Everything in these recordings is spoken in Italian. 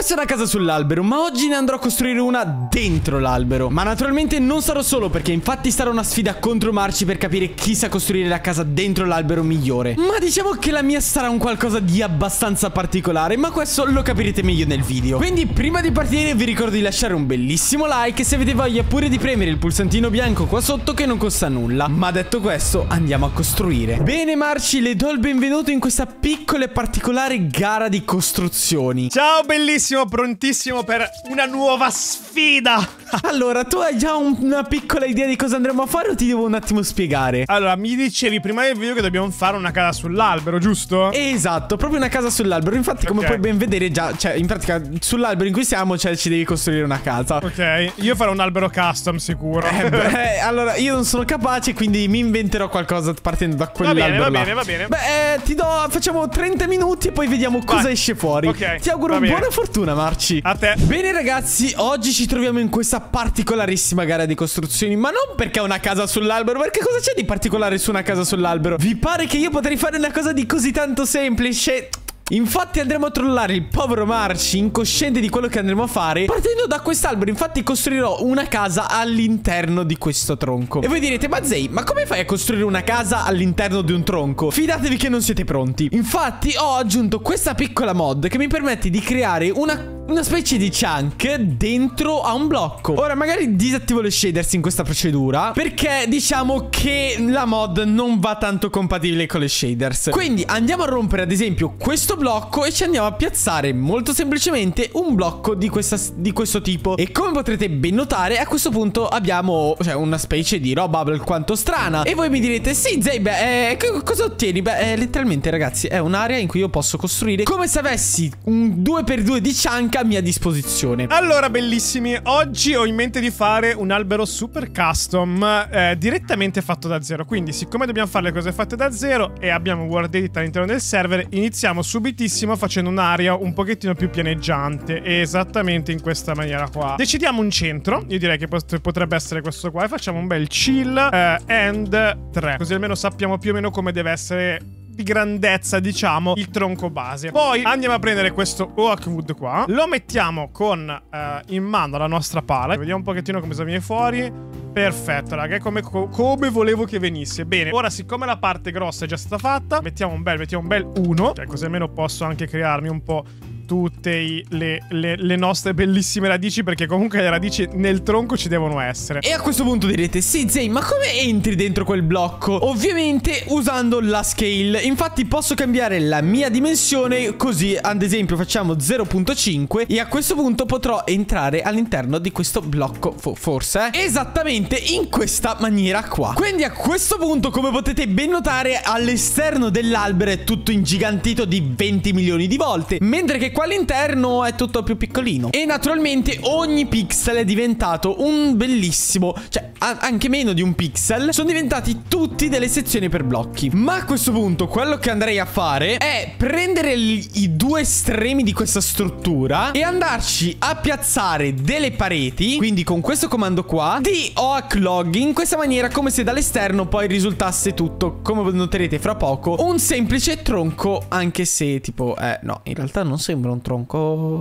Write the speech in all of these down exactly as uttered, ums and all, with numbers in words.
questa è una casa sull'albero, ma oggi ne andrò a costruire una dentro l'albero. Ma naturalmente non sarò solo, perché infatti sarà una sfida contro Marci per capire chi sa costruire la casa dentro l'albero migliore. Ma diciamo che la mia sarà un qualcosa di abbastanza particolare, ma questo lo capirete meglio nel video. Quindi prima di partire vi ricordo di lasciare un bellissimo like e se avete voglia pure di premere il pulsantino bianco qua sotto che non costa nulla. Ma detto questo, andiamo a costruire. Bene Marci, le do il benvenuto in questa piccola e particolare gara di costruzioni. Ciao bellissimo, prontissimo per una nuova sfida. Allora, tu hai già un, una piccola idea di cosa andremo a fare o ti devo un attimo spiegare? Allora, mi dicevi prima del video che dobbiamo fare una casa sull'albero, giusto? Esatto, proprio una casa sull'albero. Infatti, come okay. puoi ben vedere già, cioè, in pratica, sull'albero in cui siamo, cioè, ci devi costruire una casa. Ok, io farò un albero custom sicuro. Eh beh, allora, io non sono capace, quindi mi inventerò qualcosa partendo da quell'albero. Va bene, va là. bene, va bene. Beh, eh, ti do, facciamo trenta minuti e poi vediamo cosa Vai. esce fuori. Ok, ti auguro buona fortuna, Marci. A te. Bene ragazzi, oggi ci troviamo in questa particolarissima gara di costruzioni. Ma non perché è una casa sull'albero, perché cosa c'è di particolare su una casa sull'albero? Vi pare che io potrei fare una cosa di così tanto semplice? Infatti andremo a trollare il povero Marci, incosciente di quello che andremo a fare, partendo da quest'albero. Infatti costruirò una casa all'interno di questo tronco. E voi direte, ma Zey, ma come fai a costruire una casa all'interno di un tronco? Fidatevi che non siete pronti. Infatti ho aggiunto questa piccola mod che mi permette di creare una... una specie di chunk dentro a un blocco. Ora magari disattivo le shaders in questa procedura, perché diciamo che la mod non va tanto compatibile con le shaders. Quindi andiamo a rompere ad esempio questo blocco e ci andiamo a piazzare molto semplicemente un blocco di, questa, di questo tipo. E come potrete ben notare, a questo punto abbiamo, cioè, una specie di roba alquanto strana. E voi mi direte, sì Zey, beh, eh, cosa ottieni? Beh, eh, letteralmente ragazzi è un'area in cui io posso costruire come se avessi un due per due di chunk a mia disposizione. Allora bellissimi, oggi ho in mente di fare un albero super custom eh, direttamente fatto da zero. Quindi siccome dobbiamo fare le cose fatte da zero e abbiamo World Edit all'interno del server, iniziamo subitissimo facendo un'area un pochettino più pianeggiante, esattamente in questa maniera qua. Decidiamo un centro, io direi che pot potrebbe essere questo qua, e facciamo un bel chill eh, and tre, così almeno sappiamo più o meno come deve essere di grandezza, diciamo, il tronco base. Poi andiamo a prendere questo oak wood qua, lo mettiamo con eh, in mano la nostra pala, vediamo un pochettino come viene fuori. Perfetto raga, è come, co come volevo che venisse. Bene, ora siccome la parte grossa è già stata fatta, mettiamo un bel, mettiamo un bel uno, cioè così almeno posso anche crearmi un po' tutte i, le, le, le nostre bellissime radici, perché comunque le radici nel tronco ci devono essere. E a questo punto direte, sì Zey, ma come entri dentro quel blocco? Ovviamente usando la scale. Infatti posso cambiare la mia dimensione, così ad esempio facciamo zero virgola cinque e a questo punto potrò entrare all'interno di questo blocco, fo forse eh? Esattamente in questa maniera qua. Quindi a questo punto, come potete ben notare, all'esterno dell'albero è tutto ingigantito di venti milioni di volte, mentre che qua all'interno è tutto più piccolino. E naturalmente ogni pixel è diventato un bellissimo, cioè anche meno di un pixel, sono diventati tutti delle sezioni per blocchi. Ma a questo punto quello che andrei a fare è prendere i due estremi di questa struttura e andarci a piazzare delle pareti, quindi con questo comando qua, di oak log, in questa maniera, come se dall'esterno poi risultasse tutto, come noterete fra poco, un semplice tronco. Anche se tipo, eh no, in realtà non sembra un tronco.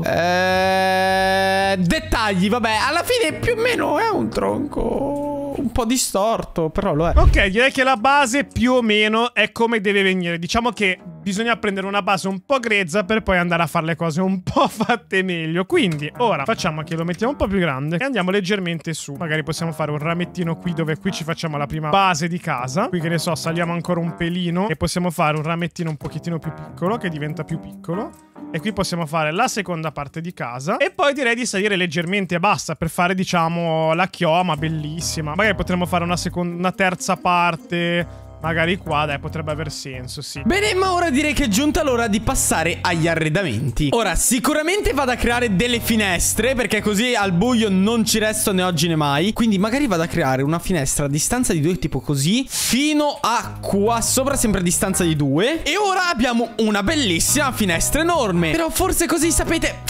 Eh, dettagli, vabbè, alla fine più o meno è un tronco un po' distorto, però lo è. Ok, direi che la base più o meno è come deve venire. Diciamo che bisogna prendere una base un po' grezza per poi andare a fare le cose un po' fatte meglio. Quindi ora facciamo che lo mettiamo un po' più grande e andiamo leggermente su. Magari possiamo fare un ramettino qui, dove qui ci facciamo la prima base di casa. Qui, che ne so, saliamo ancora un pelino e possiamo fare un ramettino un pochettino più piccolo, che diventa più piccolo. E qui possiamo fare la seconda parte di casa. E poi direi di salire leggermente e basta, per fare, diciamo, la chioma bellissima. Magari potremmo fare una, una terza parte magari qua, dai, potrebbe aver senso, sì. Bene, ma ora direi che è giunta l'ora di passare agli arredamenti. Ora, sicuramente vado a creare delle finestre, perché così al buio non ci resto né oggi né mai. Quindi magari vado a creare una finestra a distanza di due, tipo così, fino a qua sopra, sempre a distanza di due. E ora abbiamo una bellissima finestra enorme. Però forse così, sapete,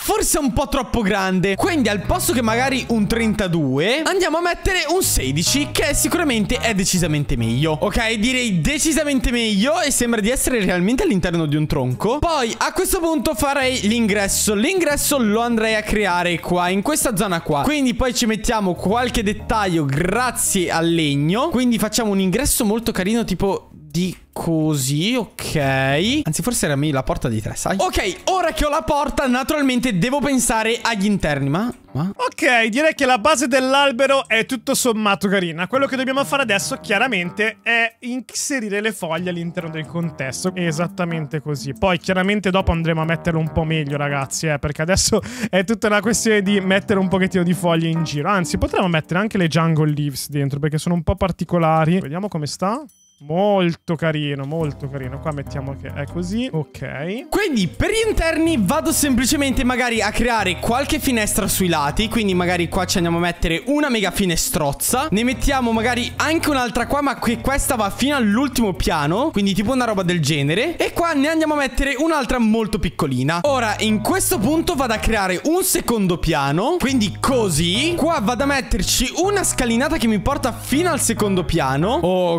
forse è un po' troppo grande. Quindi al posto che magari un trentadue, andiamo a mettere un sedici, che sicuramente è decisamente meglio. Ok, direi decisamente meglio e sembra di essere realmente all'interno di un tronco. Poi a questo punto farei l'ingresso. L'ingresso lo andrei a creare qua, in questa zona qua. Quindi poi ci mettiamo qualche dettaglio grazie al legno. Quindi facciamo un ingresso molto carino, tipo di così, ok. Anzi, forse era meglio la porta di tre, sai? Ok, ora che ho la porta, naturalmente devo pensare agli interni. Ma... ma? Ok, direi che la base dell'albero è tutto sommato carina. Quello che dobbiamo fare adesso, chiaramente, è inserire le foglie all'interno del contesto. Esattamente così. Poi, chiaramente, dopo andremo a metterlo un po' meglio, ragazzi, eh, perché adesso è tutta una questione di mettere un pochettino di foglie in giro. Anzi, potremmo mettere anche le jungle leaves dentro, perché sono un po' particolari. Vediamo come sta. Molto carino, molto carino. Qua mettiamo che è così, ok. Quindi per gli interni vado semplicemente magari a creare qualche finestra sui lati. Quindi magari qua ci andiamo a mettere una mega finestrozza. Ne mettiamo magari anche un'altra qua, ma che questa va fino all'ultimo piano, quindi tipo una roba del genere. E qua ne andiamo a mettere un'altra molto piccolina. Ora in questo punto vado a creare un secondo piano, quindi così. Qua vado a metterci una scalinata che mi porta fino al secondo piano.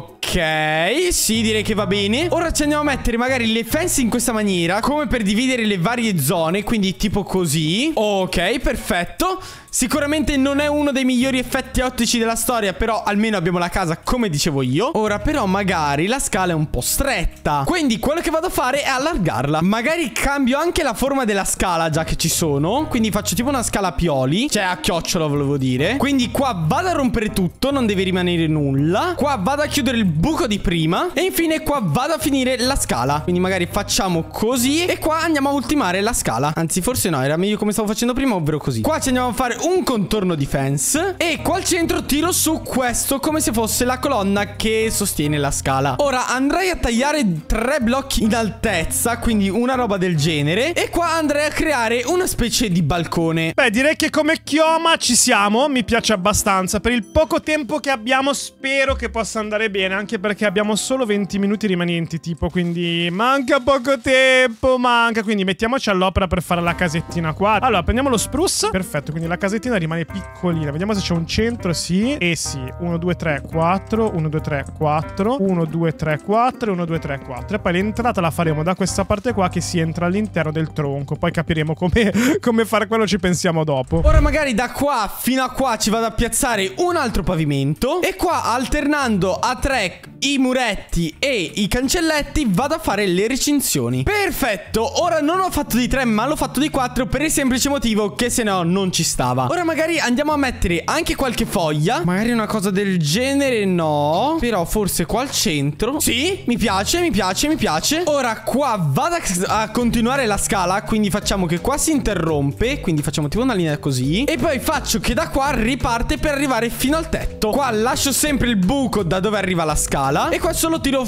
Ok, sì, direi che va bene. Ora ci andiamo a mettere magari le fence in questa maniera, come per dividere le varie zone, quindi tipo così. Ok, perfetto. Sicuramente non è uno dei migliori effetti ottici della storia, però almeno abbiamo la casa come dicevo io. Ora però magari la scala è un po' stretta, quindi quello che vado a fare è allargarla. Magari cambio anche la forma della scala, già che ci sono. Quindi faccio tipo una scala a pioli, cioè a chiocciola volevo dire. Quindi qua vado a rompere tutto, non deve rimanere nulla. Qua vado a chiudere il buco di prima. E infine qua vado a finire la scala. Quindi magari facciamo così e qua andiamo a ultimare la scala. Anzi forse no, era meglio come stavo facendo prima, ovvero così. Qua ci andiamo a fare un contorno di fence e qua al centro tiro su questo come se fosse la colonna che sostiene la scala. Ora andrei a tagliare tre blocchi in altezza, quindi una roba del genere, e qua andrei a creare una specie di balcone. Beh, direi che come chioma ci siamo. Mi piace abbastanza. Per il poco tempo che abbiamo spero che possa andare bene, anche perché abbiamo solo venti minuti rimanenti tipo, quindi manca poco tempo, manca. Quindi mettiamoci all'opera per fare la casettina qua. Allora prendiamo lo spruce. Perfetto, quindi la casettina rimane piccolina. Vediamo se c'è un centro, sì. E sì, uno, due, tre, quattro, uno, due, tre, quattro, uno, due, tre, quattro, uno, due, tre, quattro. E poi l'entrata la faremo da questa parte qua, che si entra all'interno del tronco. Poi capiremo come, come fare quello, ci pensiamo dopo. Ora magari da qua fino a qua ci vado a piazzare un altro pavimento, e qua alternando a tre i muretti e i cancelletti vado a fare le recinzioni. Perfetto, ora non ho fatto di tre ma l'ho fatto di quattro, per il semplice motivo che se no non ci stava. Ora magari andiamo a mettere anche qualche foglia, magari una cosa del genere, no, però forse qua al centro. Sì, mi piace, mi piace, mi piace. Ora qua vado a, a continuare la scala, quindi facciamo che qua si interrompe, quindi facciamo tipo una linea così, e poi faccio che da qua riparte per arrivare fino al tetto. Qua lascio sempre il buco da dove arriva la scala e qua solo tiro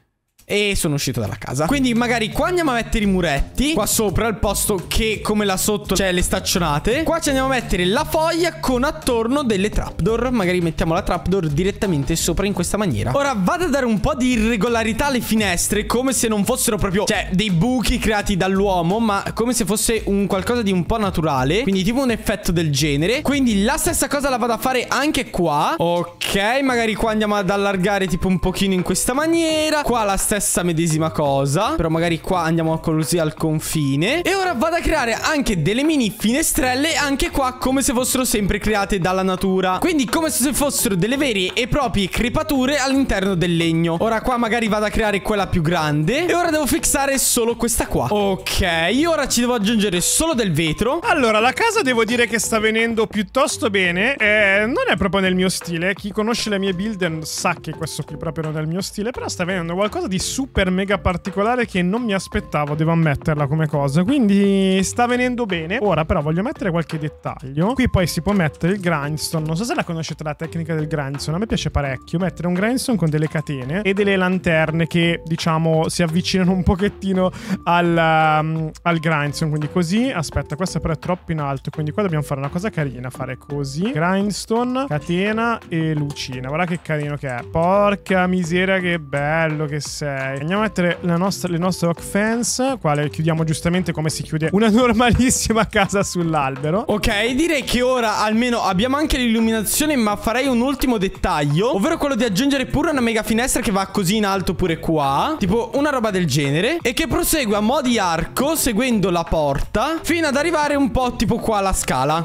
e sono uscito dalla casa. Quindi magari qua andiamo a mettere i muretti qua sopra, al posto che come là sotto c'è le staccionate. Qua ci andiamo a mettere la foglia con attorno delle trapdoor. Magari mettiamo la trapdoor direttamente sopra in questa maniera. Ora vado a dare un po' di irregolarità alle finestre, come se non fossero proprio, cioè, dei buchi creati dall'uomo, ma come se fosse un qualcosa di un po' naturale, quindi tipo un effetto del genere. Quindi la stessa cosa la vado a fare anche qua. Ok, magari qua andiamo ad allargare tipo un pochino in questa maniera. Qua la stessa medesima cosa, però magari qua andiamo così al confine. E ora vado a creare anche delle mini finestrelle anche qua, come se fossero sempre create dalla natura, quindi come se fossero delle vere e proprie crepature all'interno del legno. Ora qua magari vado a creare quella più grande e ora devo fissare solo questa qua. Ok, ora ci devo aggiungere solo del vetro. Allora, la casa devo dire che sta venendo piuttosto bene. eh, Non è proprio nel mio stile. Chi conosce le mie build sa che questo qui proprio non è il mio stile, però sta venendo qualcosa di super mega particolare che non mi aspettavo, devo ammetterla come cosa. Quindi sta venendo bene. Ora però voglio mettere qualche dettaglio. Qui poi si può mettere il grindstone. Non so se la conoscete la tecnica del grindstone, a me piace parecchio mettere un grindstone con delle catene e delle lanterne che diciamo si avvicinano un pochettino al, um, al grindstone. Quindi così, aspetta, questo però è troppo in alto, quindi qua dobbiamo fare una cosa carina, fare così, grindstone, catena e lucina. Guarda che carino che è. Porca miseria, che bello che sei. Andiamo a mettere la nostra, le nostre oak fence. Qua le chiudiamo giustamente come si chiude una normalissima casa sull'albero. Ok, direi che ora almeno abbiamo anche l'illuminazione, ma farei un ultimo dettaglio, ovvero quello di aggiungere pure una mega finestra che va così in alto pure qua, tipo una roba del genere, e che prosegue a mo' di arco seguendo la porta fino ad arrivare un po' tipo qua alla scala.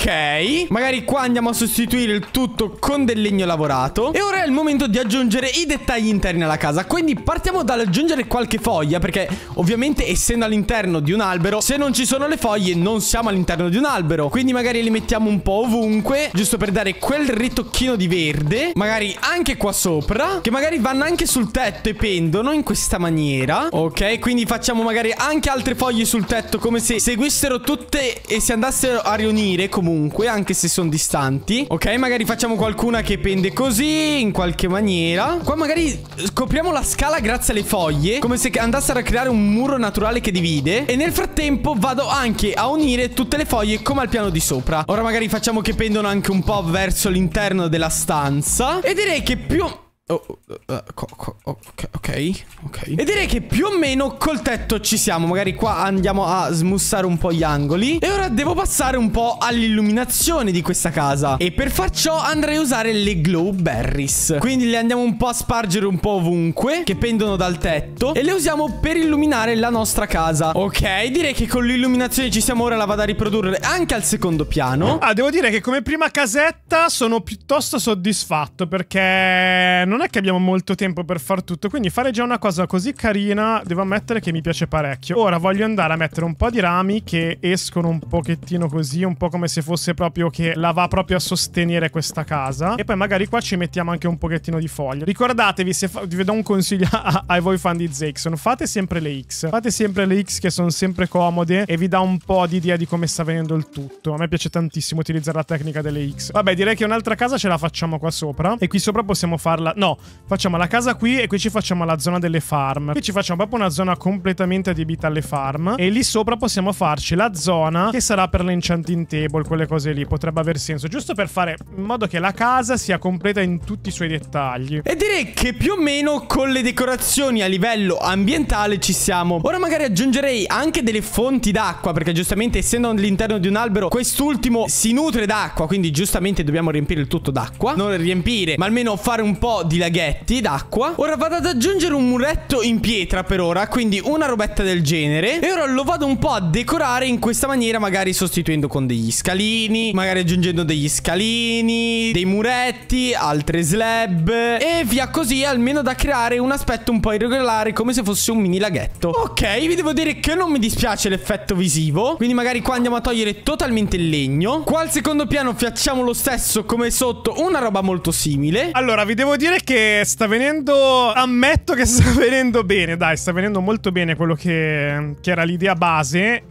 Ok, magari qua andiamo a sostituire il tutto con del legno lavorato. E ora è il momento di aggiungere i dettagli interni alla casa. Quindi partiamo dall'aggiungere qualche foglia, perché ovviamente essendo all'interno di un albero, se non ci sono le foglie non siamo all'interno di un albero. Quindi magari li mettiamo un po' ovunque, giusto per dare quel ritocchino di verde. Magari anche qua sopra, che magari vanno anche sul tetto e pendono in questa maniera. Ok, quindi facciamo magari anche altre foglie sul tetto, come se seguissero tutte e si andassero a riunire comunque, anche se sono distanti. Ok, magari facciamo qualcuna che pende così in qualche maniera. Qua magari scopriamo la scala grazie alle foglie, come se andassero a creare un muro naturale che divide. E nel frattempo vado anche a unire tutte le foglie come al piano di sopra. Ora magari facciamo che pendono anche un po' verso l'interno della stanza. E direi che più... Oh, uh, uh, ok, ok, ok. E direi che più o meno col tetto ci siamo. Magari qua andiamo a smussare un po' gli angoli. E ora devo passare un po' all'illuminazione di questa casa. E per far ciò andrei a usare le glow berries. Quindi le andiamo un po' a spargere un po' ovunque, che pendono dal tetto, e le usiamo per illuminare la nostra casa. Ok, direi che con l'illuminazione ci siamo. Ora la vado a riprodurre anche al secondo piano. Ah, devo dire che come prima casetta sono piuttosto soddisfatto, perché non è che abbiamo molto tempo per far tutto, quindi fare già una cosa così carina devo ammettere che mi piace parecchio. Ora voglio andare a mettere un po' di rami che escono un pochettino così, un po' come se fosse proprio che la va proprio a sostenere questa casa. E poi magari qua ci mettiamo anche un pochettino di foglie. Ricordatevi, se vi do un consiglio a, a voi fan di Zexon, fate sempre le X. Fate sempre le X, che sono sempre comode e vi dà un po' di idea di come sta venendo il tutto. A me piace tantissimo utilizzare la tecnica delle X. Vabbè, direi che un'altra casa ce la facciamo qua sopra, e qui sopra possiamo farla... No, facciamo la casa qui e qui ci facciamo la zona delle farm. Qui ci facciamo proprio una zona completamente adibita alle farm, e lì sopra possiamo farci la zona che sarà per l'enchanting table, quelle cose lì. Potrebbe aver senso, giusto per fare in modo che la casa sia completa in tutti i suoi dettagli. E direi che più o meno con le decorazioni a livello ambientale ci siamo. Ora magari aggiungerei anche delle fonti d'acqua, perché giustamente essendo all'interno di un albero quest'ultimo si nutre d'acqua, quindi giustamente dobbiamo riempire il tutto d'acqua. Non riempire, ma almeno fare un po' di laghetti d'acqua. Ora vado ad aggiungere un muretto in pietra per ora, quindi una robetta del genere. E ora lo vado un po' a decorare in questa maniera, magari sostituendo con degli scalini, magari aggiungendo degli scalini, dei muretti, altre slab e via così, almeno da creare un aspetto un po' irregolare, come se fosse un mini laghetto. Ok, vi devo dire che non mi dispiace l'effetto visivo, quindi magari qua andiamo a togliere totalmente il legno. Qua al secondo piano facciamo lo stesso come sotto, una roba molto simile. Allora, vi devo dire che sta venendo... Ammetto che sta venendo bene, dai, sta venendo molto bene quello che, che era l'idea base,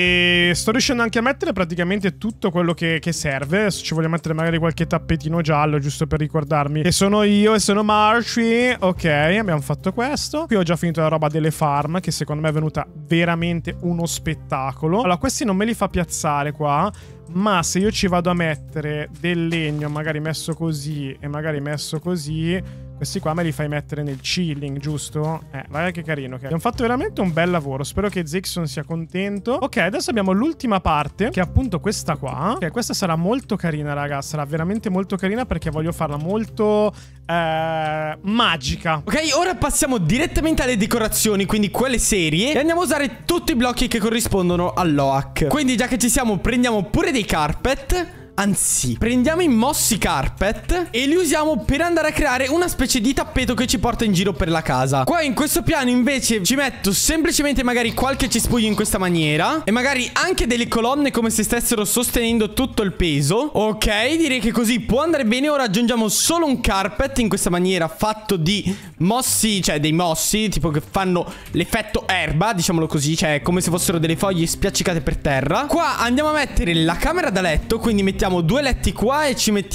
e sto riuscendo anche a mettere praticamente tutto quello che, che serve. Adesso ci voglio mettere magari qualche tappetino giallo, giusto per ricordarmi che sono io e sono Marshy. Ok, abbiamo fatto questo. Qui ho già finito la roba delle farm, che secondo me è venuta veramente uno spettacolo. Allora, questi non me li fa piazzare qua, ma se io ci vado a mettere del legno, magari messo così e magari messo così, questi qua me li fai mettere nel ceiling, giusto? Eh, guarda che carino che è. Abbiamo fatto veramente un bel lavoro. Spero che Zexon sia contento. Ok, adesso abbiamo l'ultima parte, che è appunto questa qua. Ok, questa sarà molto carina, raga. Sarà veramente molto carina, perché voglio farla molto eh, magica. Ok, ora passiamo direttamente alle decorazioni, quindi quelle serie, e andiamo a usare tutti i blocchi che corrispondono all'oak. Quindi già che ci siamo, prendiamo pure dei carpet. Anzi, prendiamo i mossi carpet e li usiamo per andare a creare una specie di tappeto che ci porta in giro per la casa. Qua in questo piano invece ci metto semplicemente magari qualche cespuglio in questa maniera, e magari anche delle colonne come se stessero sostenendo tutto il peso. Ok, direi che così può andare bene. Ora aggiungiamo solo un carpet in questa maniera, fatto di mossi, cioè dei mossi tipo che fanno l'effetto erba, diciamolo così, cioè come se fossero delle foglie spiaccicate per terra. Qua andiamo a mettere la camera da letto, quindi mettiamo due letti qua e ci mettiamo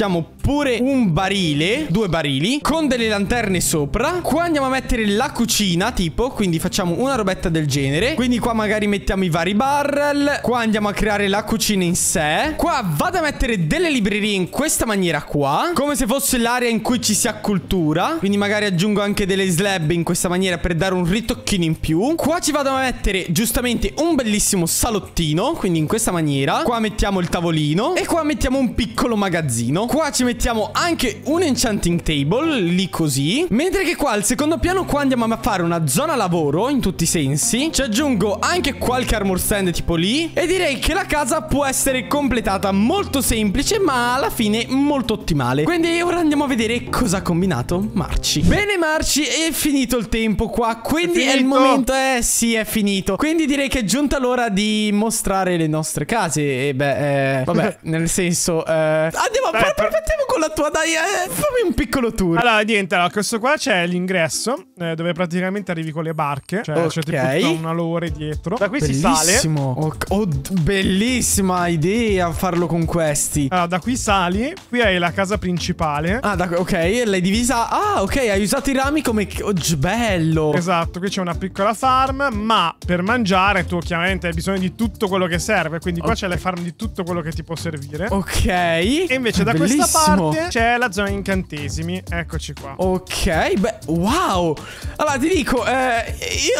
pure un barile, due barili, con delle lanterne sopra. Qua andiamo a mettere la cucina, tipo, quindi facciamo una robetta del genere. Quindi qua magari mettiamo i vari barrel. Qua andiamo a creare la cucina in sé. Qua vado a mettere delle librerie in questa maniera qua, come se fosse l'area in cui ci si accultura. Quindi magari aggiungo anche delle slab in questa maniera per dare un ritocchino in più. Qua ci vado a mettere giustamente un bellissimo salottino, quindi in questa maniera. Qua mettiamo il tavolino e qua mettiamo un piccolo magazzino. Qua ci mettiamo anche un enchanting table, lì così. Mentre che qua al secondo piano qua andiamo a fare una zona lavoro in tutti i sensi. Ci aggiungo anche qualche armor stand tipo lì. E direi che la casa può essere completata, molto semplice ma alla fine molto ottimale. Quindi ora andiamo a vedere cosa ha combinato Marci. Bene Marci, è finito il tempo qua, quindi è, è il momento. Eh sì, è finito. Quindi direi che è giunta l'ora di mostrare le nostre case. E beh, eh, vabbè, nel senso eh, andiamo, dai, per... partiamo con la tua, dai, eh, fammi un piccolo tour. Allora, niente, allora, questo qua c'è l'ingresso, eh, dove praticamente arrivi con le barche. Cioè, okay. c'è tipo tutta una lore dietro. Da qui bellissimo. si sale. Oh, oh, bellissima idea farlo con questi. Allora, da qui sali. Qui hai la casa principale. Ah, da, ok, l'hai divisa. Ah, ok, hai usato i rami come... Oh, bello. Esatto, qui c'è una piccola farm. Ma per mangiare tu chiaramente hai bisogno di tutto quello che serve. Quindi qua okay. c'è le farm di tutto quello che ti può servire. Ok. E invece da bellissimo. questa parte c'è la zona incantesimi. Eccoci qua. Ok, beh, wow. Allora ti dico, eh,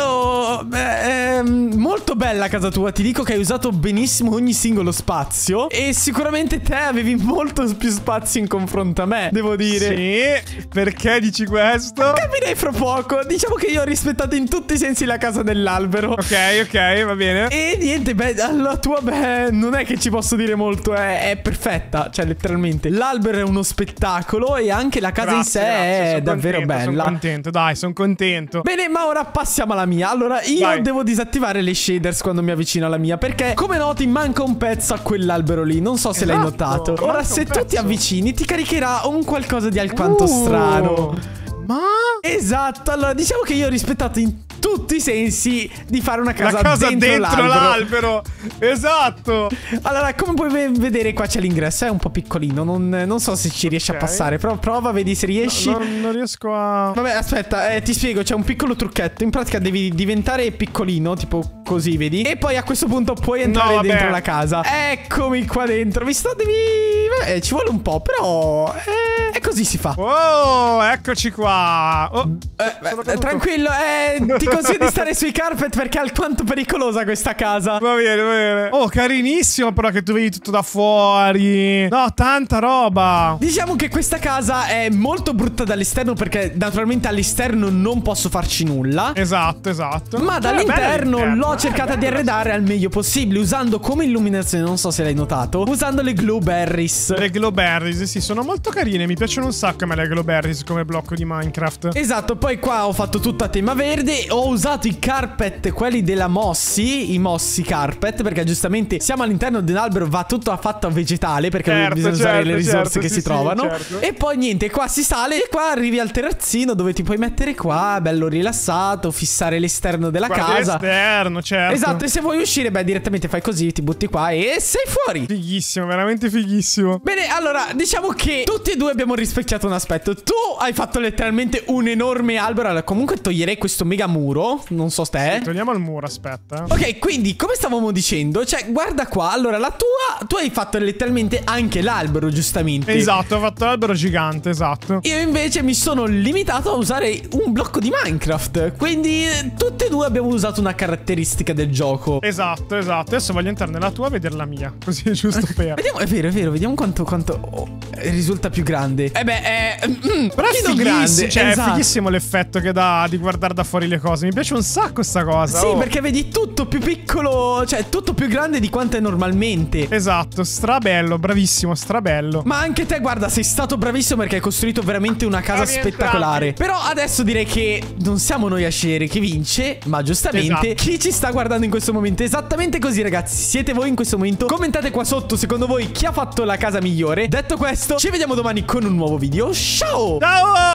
io beh, eh, molto bella casa tua. Ti dico che hai usato benissimo ogni singolo spazio. E sicuramente te avevi molto più spazio in confronto a me, devo dire. Sì, perché dici questo? Capirei fra poco. Diciamo che io ho rispettato in tutti i sensi la casa dell'albero. Ok, ok, va bene. E niente, beh, la tua, beh, non è che ci posso dire molto, è, è perfetta. Cioè, letteralmente, l'albero è uno spettacolo e anche la casa grazie, in sé grazie, è davvero contento, bella. Sono contento, dai, sono contento. Bene, ma ora passiamo alla mia. Allora, io Vai. devo disattivare le shaders quando mi avvicino alla mia, perché, come noti, manca un pezzo a quell'albero lì. Non so se esatto, l'hai notato. Ora, se tu ti avvicini, ti caricherà un qualcosa di alquanto uh, strano. Ma? Esatto, allora diciamo che io ho rispettato in tutti i sensi di fare una casa, la casa dentro, dentro l'albero. Esatto. Allora, come puoi vedere, qua c'è l'ingresso. È un po' piccolino, non, non so se ci riesci okay. a passare. Però prova, vedi se riesci. No, non, non riesco a... Vabbè, aspetta, eh, ti spiego. C'è un piccolo trucchetto. In pratica devi diventare piccolino, tipo così, vedi. E poi a questo punto puoi entrare no, dentro la casa. Eccomi qua dentro. Visto, devi... Eh, ci vuole un po', però eh, è così si fa. Oh, eccoci qua. Oh, eh, eh, tranquillo, eh, ti consiglio di stare sui carpet perché è alquanto pericolosa questa casa. Va bene, va bene. Oh, carinissimo però che tu vedi tutto da fuori. No, tanta roba. Diciamo che questa casa è molto brutta dall'esterno perché naturalmente all'esterno non posso farci nulla. Esatto, esatto. Ma dall'interno l'ho cercata di arredare al meglio possibile usando come illuminazione, non so se l'hai notato, usando le glowberries. Le glowberries, sì, sono molto carine. Mi piacciono un sacco a me le glowberries come blocco di Minecraft. Esatto, poi qua ho fatto tutto a tema verde. Ho usato i carpet, quelli della Mossi, i Mossi carpet, perché giustamente siamo all'interno di un albero, va tutto fatto a vegetale, perché certo, bisogna certo, usare le risorse certo, che sì, si trovano sì, certo. E poi niente, qua si sale e qua arrivi al terrazzino dove ti puoi mettere qua, bello rilassato, fissare l'esterno della Guardi casa. L'esterno, certo. Esatto, e se vuoi uscire, beh, direttamente fai così, ti butti qua e sei fuori. Fighissimo, veramente fighissimo. Bene, allora, diciamo che tutti e due abbiamo rispecchiato un aspetto. Tu hai fatto letteralmente un enorme albero. Allora, comunque toglierei questo mega muro. Non so te. Sì, togliamo il muro, aspetta. Ok, quindi, come stavamo dicendo, cioè, guarda qua. Allora, la tua, tu hai fatto letteralmente anche l'albero, giustamente. Esatto, ho fatto l'albero gigante, esatto. Io invece mi sono limitato a usare un blocco di Minecraft. Quindi, tutti e due abbiamo usato una caratteristica del gioco. Esatto, esatto. Adesso voglio entrare nella tua e vedere la mia. Così è giusto per... Vediamo, è vero, è vero. Vediamo quanto, quanto oh, risulta più grande. Eh beh, è... Mm, però è fighissimo, grande. Cioè, esatto. È fighissimo l'effetto che dà di guardare da fuori le cose. Mi piace un sacco sta cosa. Sì, oh. perché vedi tutto più piccolo. Cioè, tutto più grande di quanto è normalmente. Esatto, strabello, bravissimo, strabello. Ma anche te, guarda, sei stato bravissimo perché hai costruito veramente una casa spettacolare. Però adesso direi che non siamo noi a scegliere chi vince, ma giustamente esatto. chi ci sta guardando in questo momento. Esattamente così, ragazzi. Siete voi in questo momento. Commentate qua sotto, secondo voi, chi ha fatto la casa migliore. Detto questo, ci vediamo domani con un nuovo video. Ciao! Ciao!